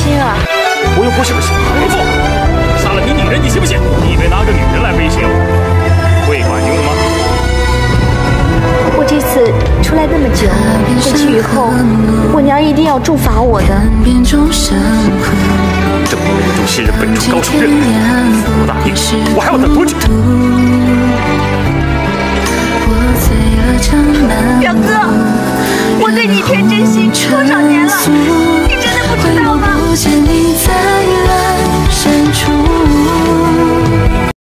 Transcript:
心啊！ 我又不是个小孩子，杀了你女人，你信不信？你以为拿个女人来威胁我，会管用吗？ 我这次出来那么久，回去以后，我娘一定要重罚我的。 这么本主新人，本主高手认多大病，我还要等多久？ 表哥，我对你一片真心多少年了，你真的不知道吗？